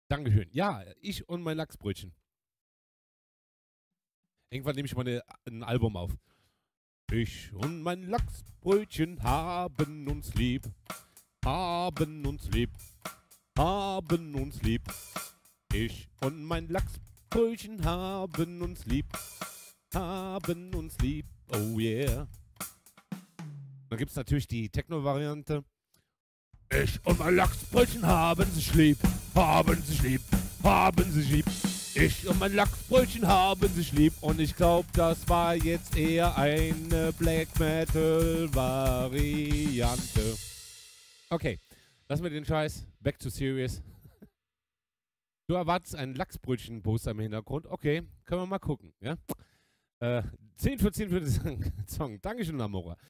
Dankeschön. Ja, ich und mein Lachsbrötchen. Irgendwann nehme ich mal ein Album auf. Ich und mein Lachsbrötchen haben uns lieb, haben uns lieb, haben uns lieb. Ich und mein Lachsbrötchen haben uns lieb, haben uns lieb. Oh yeah. Dann gibt es natürlich die Techno-Variante. Ich und mein Lachsbrötchen haben sich lieb, haben sich lieb, haben sich lieb. Ich und mein Lachsbrötchen haben sich lieb. Und ich glaube, das war jetzt eher eine Black Metal Variante. Okay, lassen wir den Scheiß. Back to serious. Du erwartest ein Lachsbrötchen-Poster im Hintergrund. Okay, können wir mal gucken. Ja? 10 für 10 für den Song. Dankeschön, Amora.